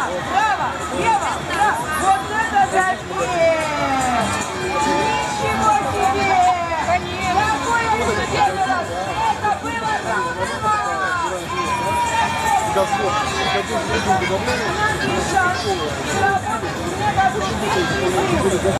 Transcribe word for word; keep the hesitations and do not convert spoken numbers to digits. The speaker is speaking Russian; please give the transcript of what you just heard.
браво, Ева, браво. Вот это забег! Ничего себе! Какой университет! Это было здорово!